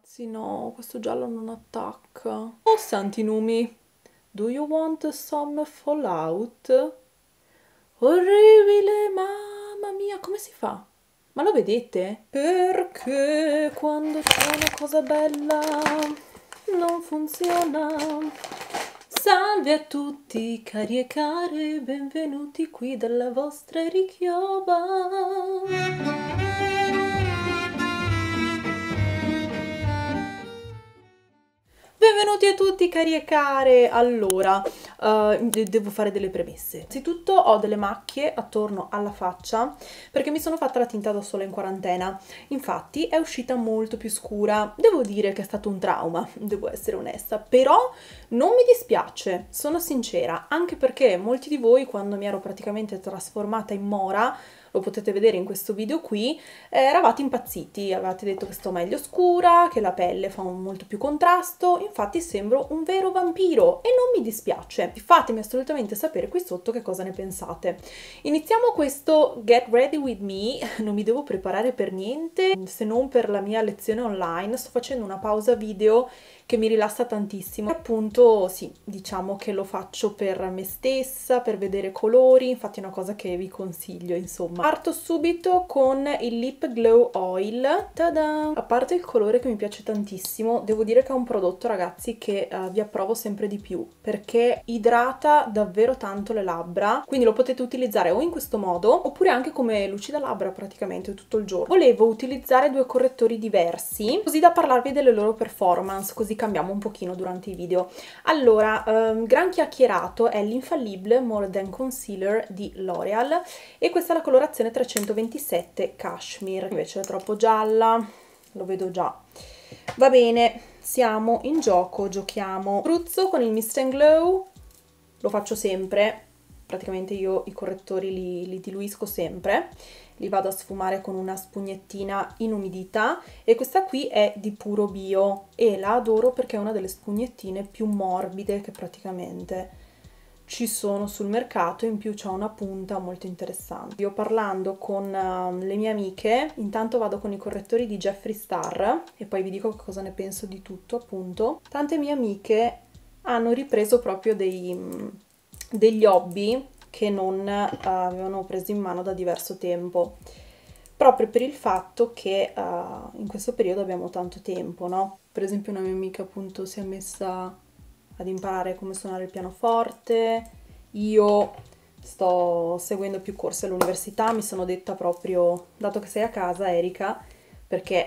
ragazzi, no, questo giallo non attacca. Oh, santi numi, do you want some fallout? Orribile, mamma mia, come si fa? Ma lo vedete? Perché quando c'è una cosa bella non funziona? Salve a tutti, cari e care, benvenuti qui dalla vostra Erichioba. Benvenuti a tutti cari e care. Allora, devo fare delle premesse. Innanzitutto ho delle macchie attorno alla faccia perché mi sono fatta la tinta da sola in quarantena. Infatti è uscita molto più scura. Devo dire che è stato un trauma, devo essere onesta, però non mi dispiace, sono sincera, anche perché molti di voi, quando mi ero praticamente trasformata in mora, lo potete vedere in questo video qui, eravate impazziti, avevate detto che sto meglio scura, che la pelle fa molto più contrasto, infatti sembro un vero vampiro e non mi dispiace. Fatemi assolutamente sapere qui sotto che cosa ne pensate. Iniziamo questo Get Ready With Me, non mi devo preparare per niente se non per la mia lezione online, sto facendo una pausa video che mi rilassa tantissimo. Appunto, sì, diciamo che lo faccio per me stessa, per vedere colori, infatti è una cosa che vi consiglio, insomma. Parto subito con il Lip Glow Oil. Tada! A parte il colore che mi piace tantissimo, devo dire che è un prodotto, ragazzi, che vi approvo sempre di più, perché idrata davvero tanto le labbra, quindi lo potete utilizzare o in questo modo, oppure anche come lucida labbra praticamente tutto il giorno. Volevo utilizzare due correttori diversi, così da parlarvi delle loro performance, così cambiamo un pochino durante i video. Allora, gran chiacchierato è l'Infallible More Than Concealer di L'Oreal e questa è la colorazione 327 Cashmere. Invece è troppo gialla, lo vedo già. Va bene, siamo in gioco, giochiamo. Spruzzo con il Mist and Glow, lo faccio sempre, praticamente io i correttori li diluisco sempre, li vado a sfumare con una spugnettina inumidita e questa qui è di Puro Bio e la adoro perché è una delle spugnettine più morbide che praticamente ci sono sul mercato, in più c'ha una punta molto interessante. Io parlando con le mie amiche, intanto vado con i correttori di Jeffree Star e poi vi dico cosa ne penso di tutto, appunto. Tante mie amiche hanno ripreso proprio degli hobby che non avevano preso in mano da diverso tempo, proprio per il fatto che in questo periodo abbiamo tanto tempo, no? Per esempio una mia amica appunto si è messa ad imparare come suonare il pianoforte, io sto seguendo più corsi all'università, mi sono detta proprio, dato che sei a casa Erika, perché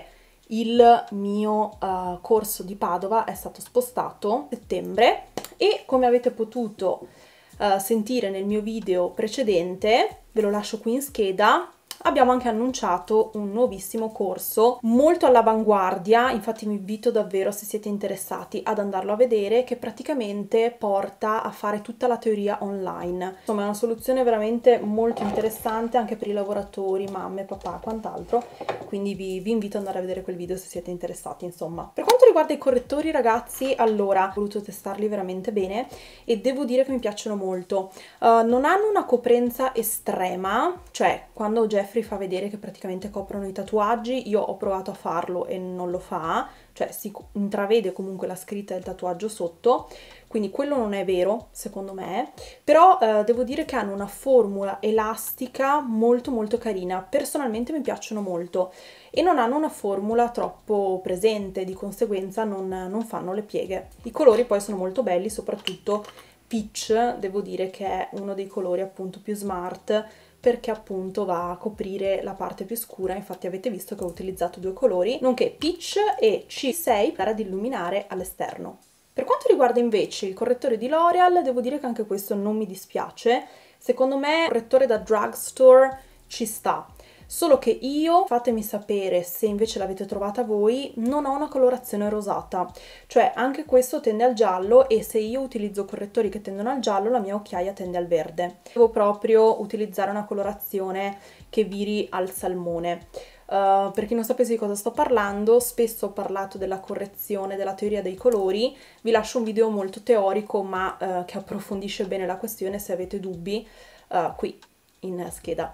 il mio corso di Padova è stato spostato a settembre e come avete potuto sentire nel mio video precedente, ve lo lascio qui in scheda, abbiamo anche annunciato un nuovissimo corso molto all'avanguardia, infatti vi invito davvero, se siete interessati, ad andarlo a vedere, che praticamente porta a fare tutta la teoria online. Insomma è una soluzione veramente molto interessante anche per i lavoratori, mamme, papà, quant'altro, quindi vi invito ad andare a vedere quel video se siete interessati, insomma. Per quanto riguarda i correttori, ragazzi, allora ho voluto testarli veramente bene e devo dire che mi piacciono molto. Non hanno una coprenza estrema, cioè quando Jeffree fa vedere che praticamente coprono i tatuaggi, io ho provato a farlo e non lo fa, cioè si intravede comunque la scritta del tatuaggio sotto, quindi quello non è vero secondo me, però devo dire che hanno una formula elastica molto molto carina, personalmente mi piacciono molto e non hanno una formula troppo presente, di conseguenza non fanno le pieghe. I colori poi sono molto belli, soprattutto Peach, devo dire che è uno dei colori appunto più smart, perché appunto va a coprire la parte più scura, infatti avete visto che ho utilizzato due colori, nonché Peach e C6 per ad illuminare all'esterno. Per quanto riguarda invece il correttore di L'Oreal, devo dire che anche questo non mi dispiace, secondo me il correttore da drugstore ci sta, solo che io, fatemi sapere se invece l'avete trovata voi, non ho una colorazione rosata, cioè anche questo tende al giallo e se io utilizzo correttori che tendono al giallo la mia occhiaia tende al verde. Devo proprio utilizzare una colorazione che viri al salmone. Per chi non sapesse di cosa sto parlando, spesso ho parlato della correzione, della teoria dei colori, vi lascio un video molto teorico ma che approfondisce bene la questione, se avete dubbi qui in scheda.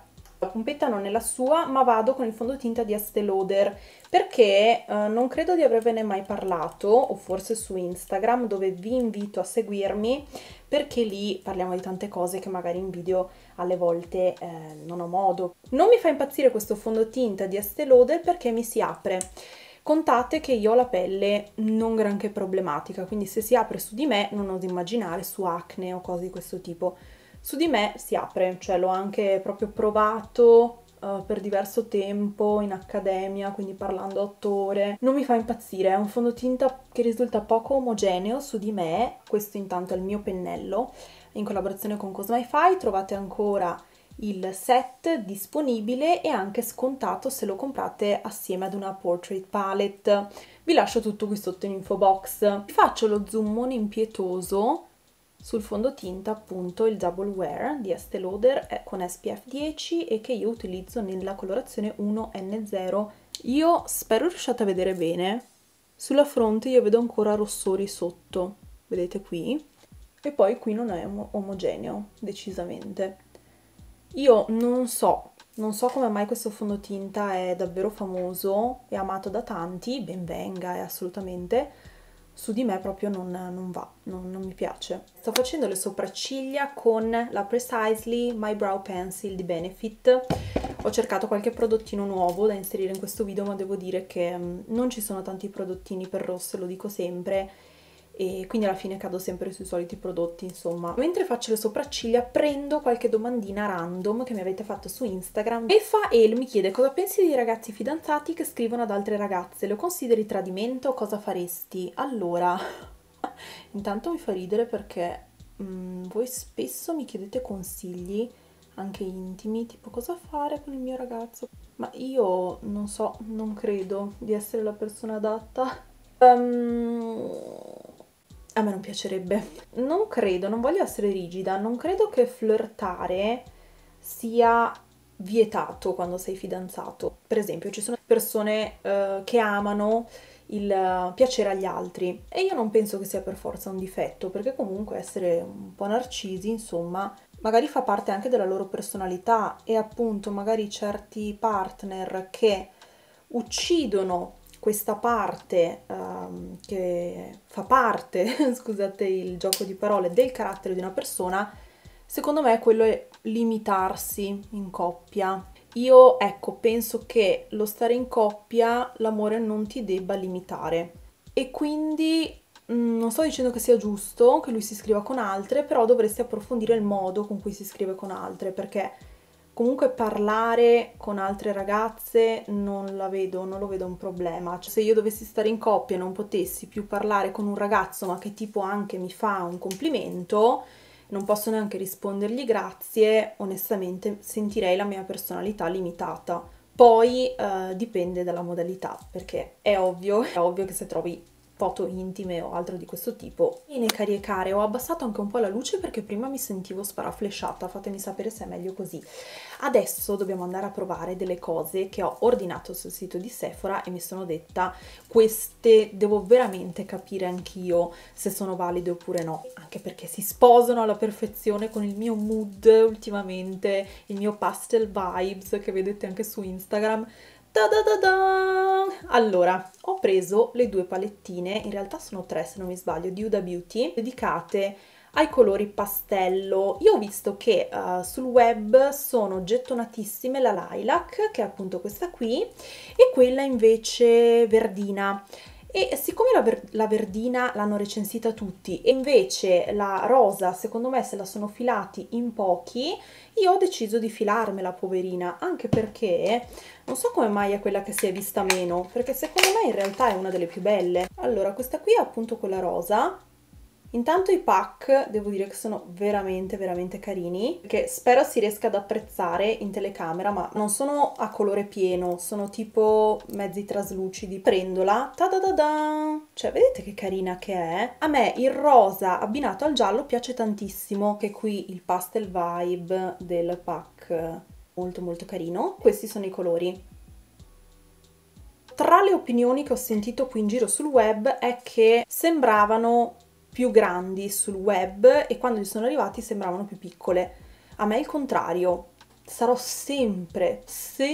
La pompetta non è la sua, ma vado con il fondotinta di Estée Lauder perché non credo di avervene mai parlato, o forse su Instagram, dove vi invito a seguirmi perché lì parliamo di tante cose che magari in video alle volte non ho modo. Non mi fa impazzire questo fondotinta di Estée Lauder perché mi si apre. Contate che io ho la pelle non granché problematica, quindi se si apre su di me non oso immaginare su acne o cose di questo tipo. Su di me si apre, cioè l'ho anche proprio provato per diverso tempo in accademia, quindi parlando a 8 ore. Non mi fa impazzire, è un fondotinta che risulta poco omogeneo su di me. Questo intanto è il mio pennello in collaborazione con Cosmify. Trovate ancora il set disponibile e anche scontato se lo comprate assieme ad una portrait palette. Vi lascio tutto qui sotto in info box. Vi faccio lo zoomone impietoso sul fondotinta, appunto il Double Wear di Estée Lauder con SPF 10 e che io utilizzo nella colorazione 1N0. Io spero riusciate a vedere bene. Sulla fronte io vedo ancora rossori sotto, vedete qui? E poi qui non è omogeneo, decisamente. Io non so come mai questo fondotinta è davvero famoso e amato da tanti, ben venga, assolutamente. Su di me proprio non va, non mi piace. Sto facendo le sopracciglia con la Precisely My Brow Pencil di Benefit. Ho cercato qualche prodottino nuovo da inserire in questo video, ma devo dire che non ci sono tanti prodottini per rosse, lo dico sempre, e quindi alla fine cado sempre sui soliti prodotti, insomma. Mentre faccio le sopracciglia prendo qualche domandina random che mi avete fatto su Instagram. El mi chiede: cosa pensi dei ragazzi fidanzati che scrivono ad altre ragazze? Lo consideri tradimento? Cosa faresti? Allora, intanto mi fa ridere perché voi spesso mi chiedete consigli anche intimi, tipo cosa fare con il mio ragazzo, ma io non so, non credo di essere la persona adatta. A me non piacerebbe. Non credo, non voglio essere rigida, non credo che flirtare sia vietato quando sei fidanzato. Per esempio, ci sono persone che amano il piacere agli altri e io non penso che sia per forza un difetto, perché comunque essere un po' narcisi, insomma, magari fa parte anche della loro personalità e appunto magari certi partner che uccidono questa parte che fa parte, scusate il gioco di parole, del carattere di una persona, secondo me quello è limitarsi in coppia. Io, ecco, penso che lo stare in coppia, l'amore non ti debba limitare. E quindi non sto dicendo che sia giusto che lui si scriva con altre, però dovresti approfondire il modo con cui si scrive con altre, perché comunque parlare con altre ragazze non lo vedo un problema. Cioè, se io dovessi stare in coppia e non potessi più parlare con un ragazzo, ma che tipo anche mi fa un complimento, non posso neanche rispondergli grazie, onestamente sentirei la mia personalità limitata. Poi dipende dalla modalità, perché è ovvio che se trovi foto intime o altro di questo tipo. Bene cari e care, ho abbassato anche un po' la luce perché prima mi sentivo sparaflesciata, fatemi sapere se è meglio così. Adesso dobbiamo andare a provare delle cose che ho ordinato sul sito di Sephora e mi sono detta: queste devo veramente capire anch'io se sono valide oppure no, anche perché si sposano alla perfezione con il mio mood ultimamente, il mio pastel vibes che vedete anche su Instagram. Da da da da! Allora, ho preso le due palettine, in realtà sono tre se non mi sbaglio, di Huda Beauty, dedicate ai colori pastello. Io ho visto che sul web sono gettonatissime la lilac, che è appunto questa qui, e quella invece verdina. E siccome la verdina l'hanno recensita tutti e invece la rosa, secondo me, se la sono filati in pochi, io ho deciso di filarmela, poverina, anche perché non so come mai è quella che si è vista meno, perché secondo me in realtà è una delle più belle. Allora, questa qui è appunto quella rosa. Intanto i pack devo dire che sono veramente veramente carini, che spero si riesca ad apprezzare in telecamera, ma non sono a colore pieno, sono tipo mezzi traslucidi. Prendola, ta da da da, cioè vedete che carina che è? A me il rosa abbinato al giallo piace tantissimo, che qui il pastel vibe del pack molto molto carino. Questi sono i colori. Tra le opinioni che ho sentito qui in giro sul web è che sembravano più grandi sul web e quando gli sono arrivati sembravano più piccole. A me è il contrario. sarò sempre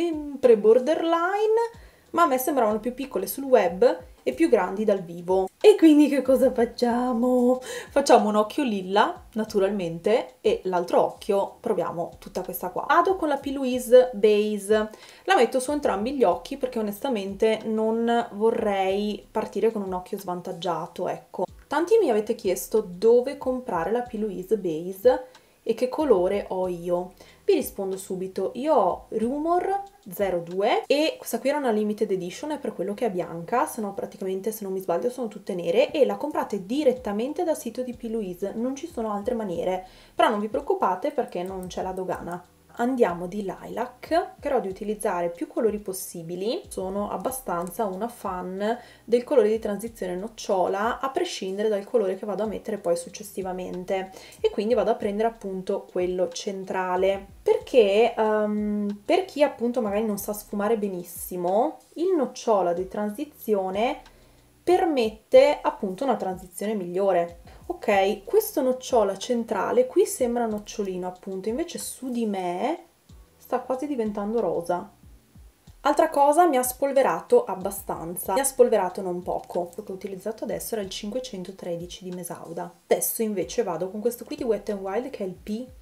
borderline, ma a me sembravano più piccole sul web e più grandi dal vivo. E quindi che cosa facciamo? Facciamo un occhio lilla, naturalmente, e l'altro occhio proviamo tutta questa qua. Vado con la P. Louise Base, la metto su entrambi gli occhi perché onestamente non vorrei partire con un occhio svantaggiato, ecco. Tanti mi avete chiesto dove comprare la P. Louise Base e che colore ho io. Vi rispondo subito, io ho Rumor 02 e questa qui era una limited edition, è per quello che è bianca, se no praticamente, se non mi sbaglio, sono tutte nere e la comprate direttamente dal sito di P. Louise, non ci sono altre maniere, però non vi preoccupate perché non c'è la dogana. Andiamo di lilac, cercherò di utilizzare più colori possibili, sono abbastanza una fan del colore di transizione nocciola a prescindere dal colore che vado a mettere poi successivamente e quindi vado a prendere appunto quello centrale perché per chi appunto magari non sa sfumare benissimo il nocciola di transizione permette appunto una transizione migliore. Ok, questo nocciola centrale qui sembra nocciolino appunto, invece su di me sta quasi diventando rosa. Altra cosa, mi ha spolverato abbastanza, mi ha spolverato non poco. Quello che ho utilizzato adesso era il 513 di Mesauda. Adesso invece vado con questo qui di Wet n Wild che è il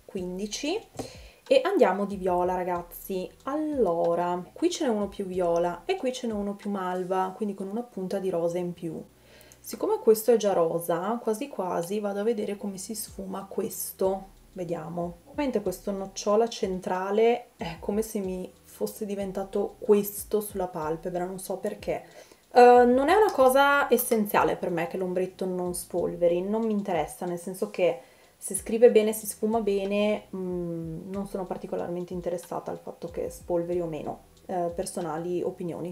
P15 e andiamo di viola ragazzi. Allora, qui ce n'è uno più viola e qui ce n'è uno più malva, quindi con una punta di rosa in più. Siccome questo è già rosa, quasi quasi vado a vedere come si sfuma questo. Vediamo. Ovviamente questo nocciola centrale è come se mi fosse diventato questo sulla palpebra, non so perché. Non è una cosa essenziale per me che l'ombretto non spolveri, non mi interessa, nel senso che se scrive bene, si sfuma bene, non sono particolarmente interessata al fatto che spolveri o meno, personali opinioni.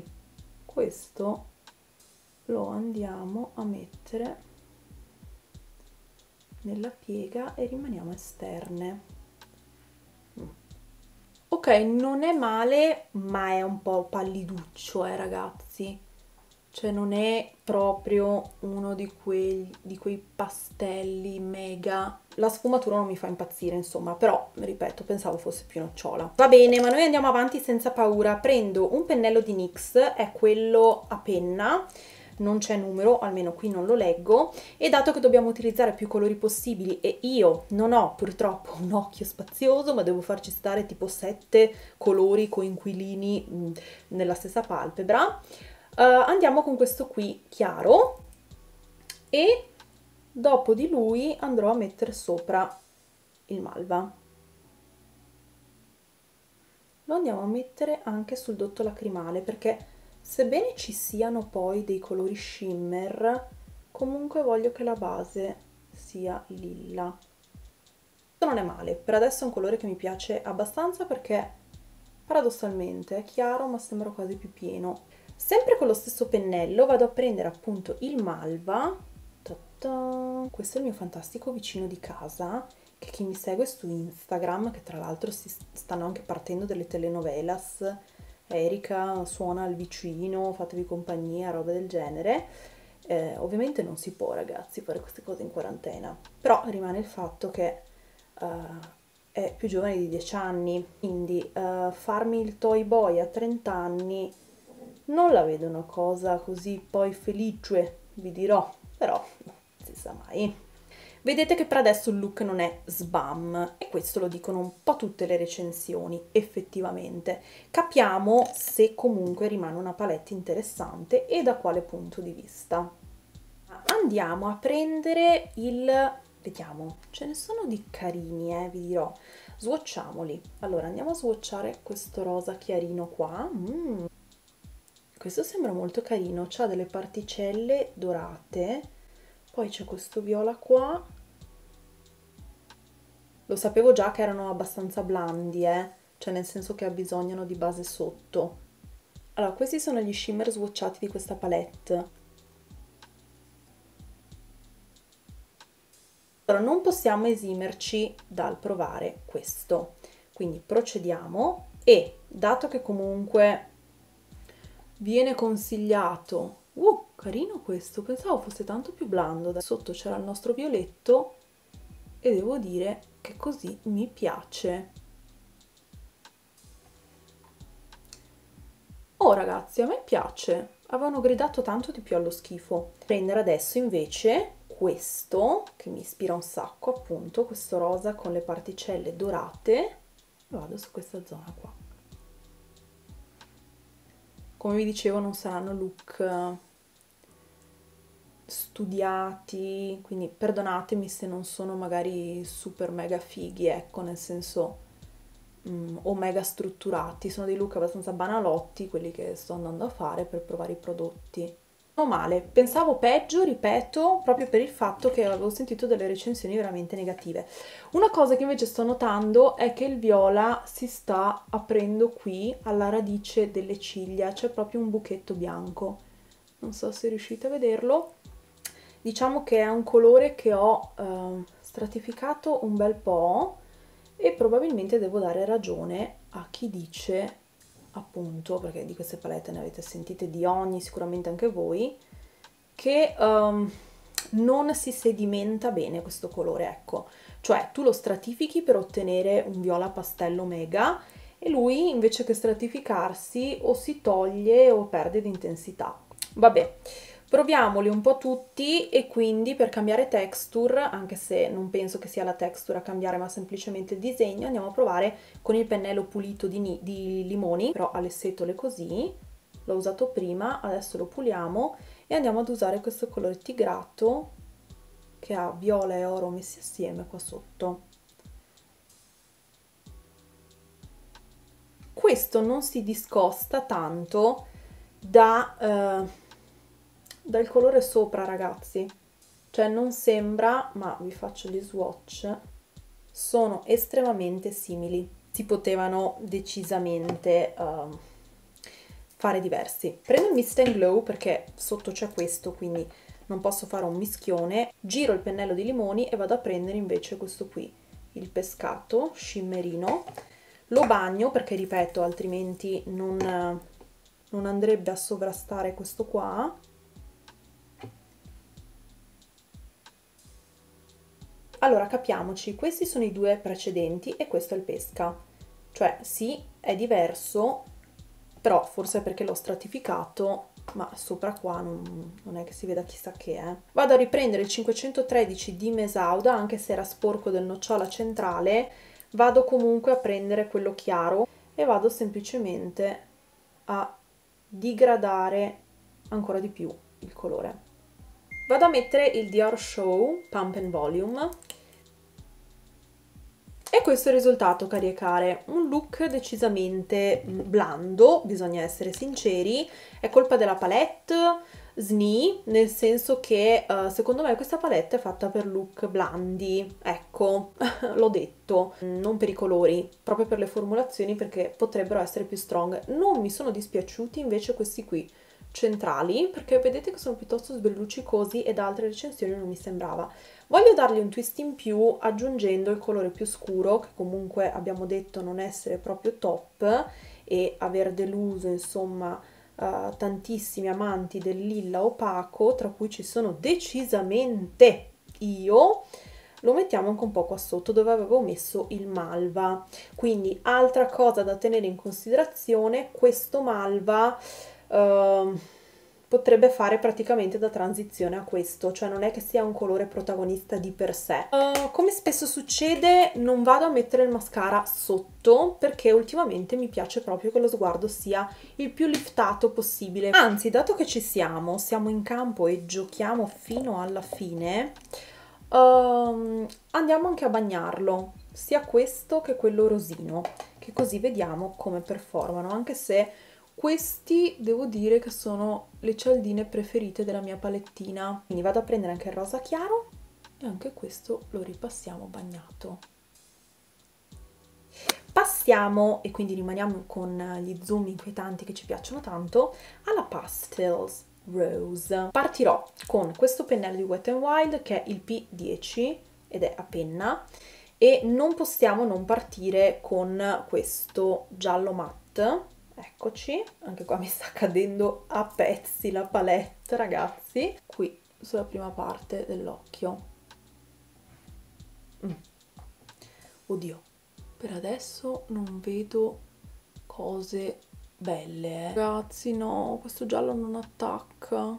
Questo lo andiamo a mettere nella piega e rimaniamo esterne. Ok, non è male, ma è un po' palliduccio, ragazzi. Cioè non è proprio uno di quei pastelli mega. La sfumatura non mi fa impazzire, insomma, però, ripeto, pensavo fosse più nocciola. Va bene, ma noi andiamo avanti senza paura. Prendo un pennello di NYX, è quello a penna, non c'è numero, almeno qui non lo leggo, e dato che dobbiamo utilizzare più colori possibili e io non ho purtroppo un occhio spazioso, ma devo farci stare tipo 7 colori coinquilini nella stessa palpebra, andiamo con questo qui chiaro e dopo di lui andrò a mettere sopra il malva. Lo andiamo a mettere anche sul dotto lacrimale perché sebbene ci siano poi dei colori shimmer, comunque voglio che la base sia lilla. Questo non è male, per adesso è un colore che mi piace abbastanza perché paradossalmente è chiaro ma sembra quasi più pieno. Sempre con lo stesso pennello vado a prendere appunto il malva. Ta-ta. Questo è il mio fantastico vicino di casa, che chi mi segue su Instagram, che tra l'altro si stanno anche partendo delle telenovelas, Erika suona al vicino, fatevi compagnia, roba del genere. Ovviamente non si può ragazzi fare queste cose in quarantena, però rimane il fatto che è più giovane di 10 anni, quindi farmi il toy boy a 30 anni non la vedo una cosa così poi felice, vi dirò, però non si sa mai. Vedete che per adesso il look non è sbam e questo lo dicono un po' tutte le recensioni, effettivamente. Capiamo se comunque rimane una palette interessante e da quale punto di vista. Andiamo a prendere il... vediamo, ce ne sono di carini, vi dirò. Swatchiamoli. Allora, andiamo a swatchare questo rosa chiarino qua. Questo sembra molto carino, ha delle particelle dorate, poi c'è questo viola qua. Lo sapevo già che erano abbastanza blandi, cioè nel senso che abbisognano di base sotto. Allora, questi sono gli shimmer swatchati di questa palette. Allora, non possiamo esimerci dal provare questo, quindi procediamo e, dato che comunque viene consigliato, carino questo, pensavo fosse tanto più blando, da sotto c'era il nostro violetto e devo dire che così mi piace. Oh ragazzi, a me piace. Avevano gridato tanto di più allo schifo. Prendere adesso invece questo, che mi ispira un sacco, appunto, questo rosa con le particelle dorate. E vado su questa zona qua. Come vi dicevo, non saranno look studiati, quindi perdonatemi se non sono magari super mega fighi, ecco, nel senso o mega strutturati, sono dei look abbastanza banalotti, quelli che sto andando a fare per provare i prodotti. Non male, pensavo peggio, ripeto, proprio per il fatto che avevo sentito delle recensioni veramente negative. Una cosa che invece sto notando è che il viola si sta aprendo qui alla radice delle ciglia, c'è proprio un buchetto bianco. Non so se riuscite a vederlo. Diciamo che è un colore che ho stratificato un bel po' e probabilmente devo dare ragione a chi dice, appunto, perché di queste palette ne avete sentite di ogni, sicuramente anche voi, che non si sedimenta bene questo colore, ecco. Cioè tu lo stratifichi per ottenere un viola pastello mega e lui invece che stratificarsi o si toglie o perde di intensità. Vabbè, proviamoli un po' tutti e quindi per cambiare texture, anche se non penso che sia la texture a cambiare ma semplicemente il disegno, andiamo a provare con il pennello pulito di limoni, però ha le setole così, l'ho usato prima, adesso lo puliamo e andiamo ad usare questo colore tigrato che ha viola e oro messi assieme qua sotto. Questo non si discosta tanto dal colore sopra, ragazzi, cioè non sembra, ma vi faccio gli swatch, sono estremamente simili, si potevano decisamente fare diversi. Prendo il Mist and Glow perché sotto c'è questo, quindi non posso fare un mischione, giro il pennello di limoni e vado a prendere invece questo qui, il pescato shimmerino, lo bagno perché ripeto altrimenti non andrebbe a sovrastare questo qua. Allora capiamoci, questi sono i due precedenti e questo è il pesca, cioè sì è diverso, però forse è perché l'ho stratificato, ma sopra qua non è che si veda chissà che è. Vado a riprendere il 513 di Mesauda, anche se era sporco del nocciola centrale, vado comunque a prendere quello chiaro e vado semplicemente a digradare ancora di più il colore. Vado a mettere il Dior Show Pump and Volume e questo è il risultato, cari e care, un look decisamente blando, bisogna essere sinceri, è colpa della palette SNI, nel senso che secondo me questa palette è fatta per look blandi, ecco, l'ho detto, non per i colori, proprio per le formulazioni perché potrebbero essere più strong. Non mi sono dispiaciuti invece questi qui, centrali, perché vedete che sono piuttosto sbelluccicosi e da altre recensioni non mi sembrava. Voglio dargli un twist in più aggiungendo il colore più scuro, che comunque abbiamo detto non essere proprio top e aver deluso insomma tantissimi amanti del lilla opaco, tra cui ci sono decisamente io. Lo mettiamo anche un po' qua sotto dove avevo messo il malva. Quindi altra cosa da tenere in considerazione, questo malva potrebbe fare praticamente da transizione a questo, cioè non è che sia un colore protagonista di per sé. Come spesso succede, non vado a mettere il mascara sotto perché ultimamente mi piace proprio che lo sguardo sia il più liftato possibile. Anzi, dato che ci siamo in campo e giochiamo fino alla fine, andiamo anche a bagnarlo, sia questo che quello rosino, che così vediamo come performano, anche se questi devo dire che sono le cialdine preferite della mia palettina. Quindi vado a prendere anche il rosa chiaro e anche questo lo ripassiamo bagnato. Passiamo, e quindi rimaniamo con gli zoom inquietanti che ci piacciono tanto, alla Pastels Rose. Partirò con questo pennello di Wet n Wild che è il P10 ed è a penna e non possiamo non partire con questo giallo matte. Eccoci, anche qua mi sta cadendo a pezzi la palette, ragazzi. Qui sulla prima parte dell'occhio. Oddio, per adesso non vedo cose belle. Ragazzi, no, questo giallo non attacca.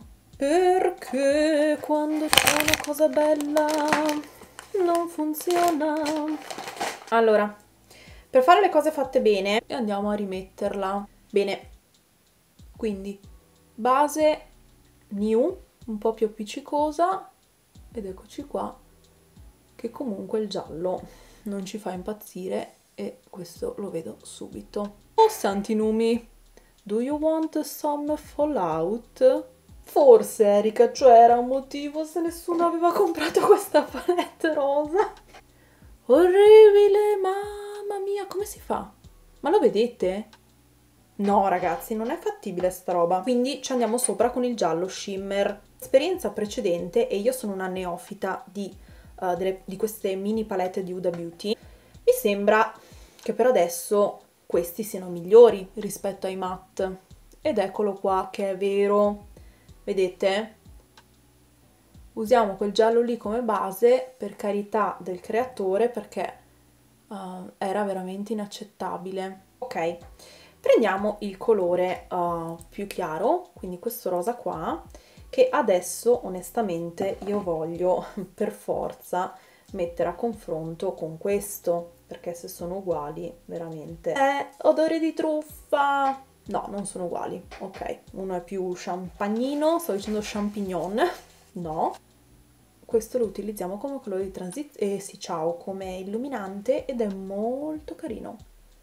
Perché quando c'è una cosa bella non funziona? Allora, per fare le cose fatte bene, andiamo a rimetterla. Bene, quindi base new, un po' più appiccicosa, ed eccoci qua, che comunque il giallo non ci fa impazzire e questo lo vedo subito. Oh santi numi, do you want some fallout? Forse Erika, cioè era un motivo se nessuno aveva comprato questa palette rosa. Orribile, mamma mia, come si fa? Ma lo vedete? No ragazzi, non è fattibile sta roba. Quindi ci andiamo sopra con il giallo shimmer. Esperienza precedente, e io sono una neofita di queste mini palette di Huda Beauty, mi sembra che per adesso questi siano migliori rispetto ai matte. Ed eccolo qua che è vero. Vedete? Usiamo quel giallo lì come base, per carità del creatore, perché era veramente inaccettabile. Ok, prendiamo il colore più chiaro, quindi questo rosa qua, che adesso onestamente io voglio per forza mettere a confronto con questo, perché se sono uguali veramente... odore di truffa! No, non sono uguali, ok, uno è più champagnino, sto dicendo champignon, no. Questo lo utilizziamo come colore di transizione, sì, ciao, come illuminante, ed è molto carino.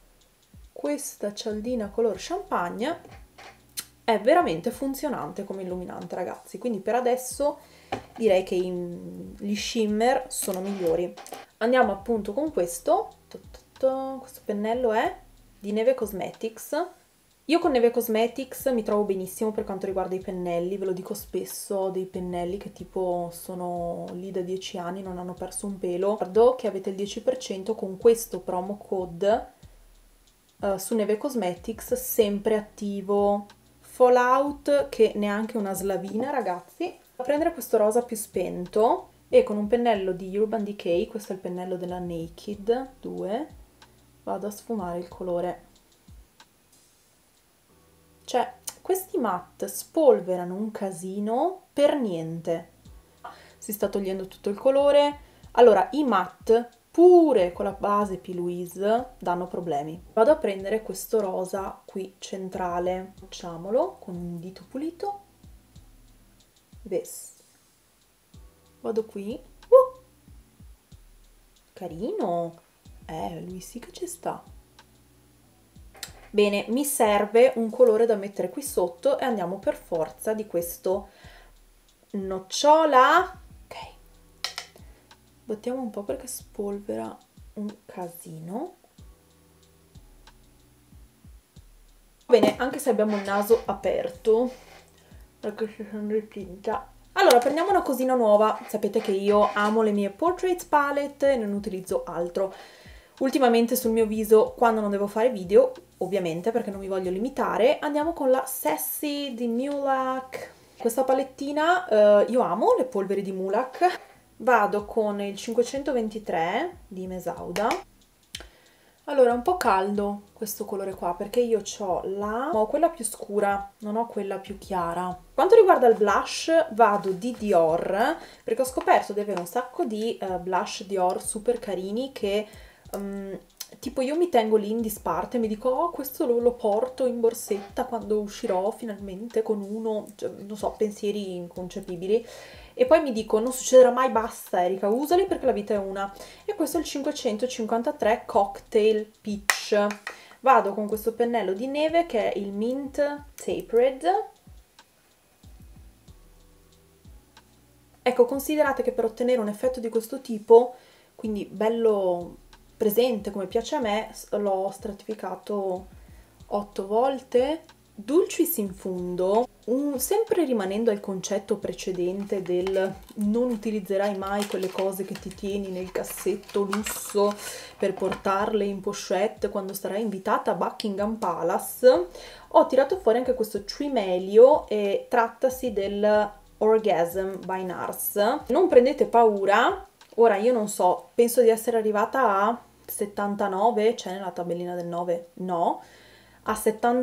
Questa cialdina color champagne è veramente funzionante come illuminante, ragazzi, quindi per adesso direi che gli shimmer sono migliori. Andiamo appunto con questo pennello è di Neve Cosmetics. Io con Neve Cosmetics mi trovo benissimo per quanto riguarda i pennelli, ve lo dico spesso, ho dei pennelli che tipo sono lì da 10 anni, non hanno perso un pelo. Guardo che avete il 10% con questo promo code su Neve Cosmetics, sempre attivo. Fallout, che neanche una slavina, ragazzi. A prendere questo rosa più spento e con un pennello di Urban Decay, questo è il pennello della Naked 2, vado a sfumare il colore. Cioè, questi matte spolverano un casino per niente. Si sta togliendo tutto il colore. Allora, i matte, pure con la base P. Louise, danno problemi. Vado a prendere questo rosa qui centrale. Facciamolo con un dito pulito. Vado qui. Carino. Lui sì che ci sta. Bene, mi serve un colore da mettere qui sotto e andiamo per forza di questo nocciola. Ok, bottiamo un po' perché spolvera un casino. Bene, anche se abbiamo il naso aperto, perché ci sono di tinta. Allora, prendiamo una cosina nuova. Sapete che io amo le mie Portraits Palette e non utilizzo altro. Ultimamente sul mio viso, quando non devo fare video, ovviamente perché non mi voglio limitare, andiamo con la Sassy di Mulac. Questa palettina, io amo le polveri di Mulac. Vado con il 523 di Mesauda. Allora, è un po' caldo questo colore qua, perché io ho quella più scura, non ho quella più chiara. Quanto riguarda il blush, vado di Dior, perché ho scoperto di avere un sacco di blush Dior super carini che... tipo io mi tengo lì in disparte e mi dico oh questo lo porto in borsetta quando uscirò finalmente con uno, cioè, non so, pensieri inconcepibili, e poi mi dico non succederà mai, basta Erika, usali perché la vita è una. E questo è il 553 Cocktail Peach. Vado con questo pennello di neve che è il Mint Tapered. Ecco, considerate che per ottenere un effetto di questo tipo, quindi bello presente come piace a me, l'ho stratificato 8 volte. Dulcis in fundo, sempre rimanendo al concetto precedente del non utilizzerai mai quelle cose che ti tieni nel cassetto lusso per portarle in pochette quando sarai invitata a Buckingham Palace, ho tirato fuori anche questo Trimelio e trattasi del Orgasm by NARS. Non prendete paura, ora io non so, penso di essere arrivata a 79, c'è nella tabellina del 9? No. a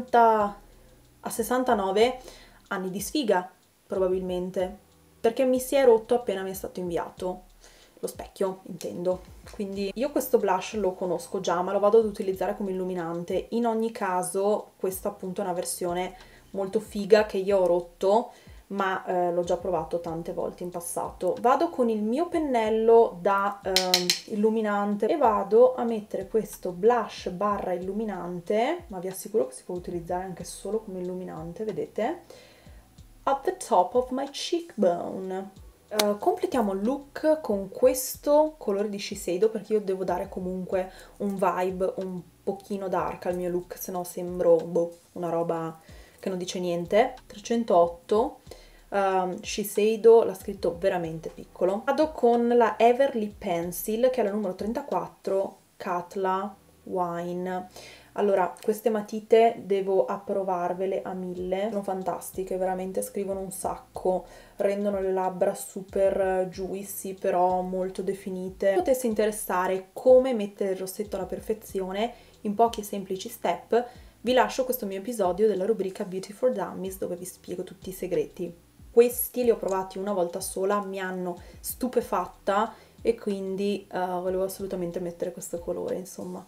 69 anni di sfiga, probabilmente, perché mi si è rotto appena mi è stato inviato. Lo specchio, intendo. Quindi io questo blush lo conosco già, ma lo vado ad utilizzare come illuminante. In ogni caso, questa appunto è una versione molto figa che io ho rotto, ma l'ho già provato tante volte in passato. Vado con il mio pennello da illuminante e vado a mettere questo blush barra illuminante, ma vi assicuro che si può utilizzare anche solo come illuminante, vedete? At the top of my cheekbone. Completiamo il look con questo colore di Shiseido, perché io devo dare comunque un vibe un pochino dark al mio look, se no sembro boh, una roba che non dice niente. 308, Shiseido, l'ha scritto veramente piccolo. Vado con la Everly Pencil, che è la numero 34, Katla Wine. Allora, queste matite devo approvarvele a 1000, sono fantastiche, veramente scrivono un sacco, rendono le labbra super juicy, però molto definite. Se potesse interessare come mettere il rossetto alla perfezione in pochi e semplici step, vi lascio questo mio episodio della rubrica Beauty for Dummies, dove vi spiego tutti i segreti. Questi li ho provati una volta sola, mi hanno stupefatta e quindi volevo assolutamente mettere questo colore, insomma.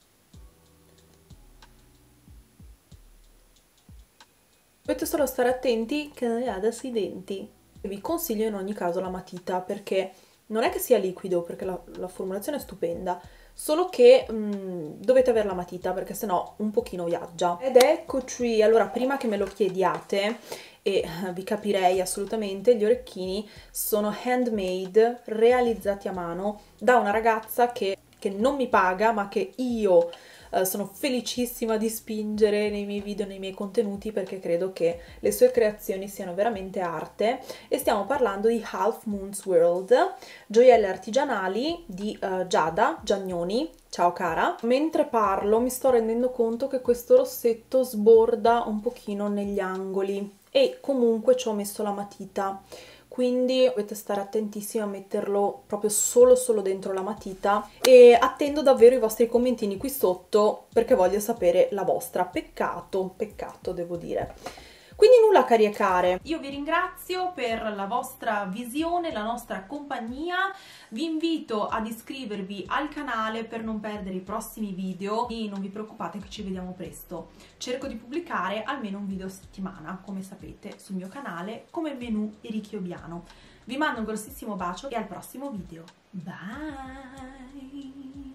Dovete solo stare attenti che non adesso i denti. Vi consiglio in ogni caso la matita, perché non è che sia liquido, perché la formulazione è stupenda, solo che dovete avere la matita, perché sennò un pochino viaggia. Ed eccoci, allora prima che me lo chiediate, e vi capirei assolutamente, gli orecchini sono handmade, realizzati a mano da una ragazza che non mi paga, ma che io sono felicissima di spingere nei miei video, nei miei contenuti, perché credo che le sue creazioni siano veramente arte. E stiamo parlando di Half Moon's World, gioielli artigianali di Giada Giannoni. Ciao cara! Mentre parlo mi sto rendendo conto che questo rossetto sborda un pochino negli angoli e comunque ci ho messo la matita, quindi dovete stare attentissimi a metterlo proprio solo dentro la matita, e attendo davvero i vostri commentini qui sotto perché voglio sapere la vostra. Peccato, devo dire. Quindi nulla, cari e care, io vi ringrazio per la vostra visione, la nostra compagnia, vi invito ad iscrivervi al canale per non perdere i prossimi video e non vi preoccupate che ci vediamo presto. Cerco di pubblicare almeno un video a settimana, come sapete, sul mio canale come menù Erikiobiano. Vi mando un grossissimo bacio e al prossimo video. Bye!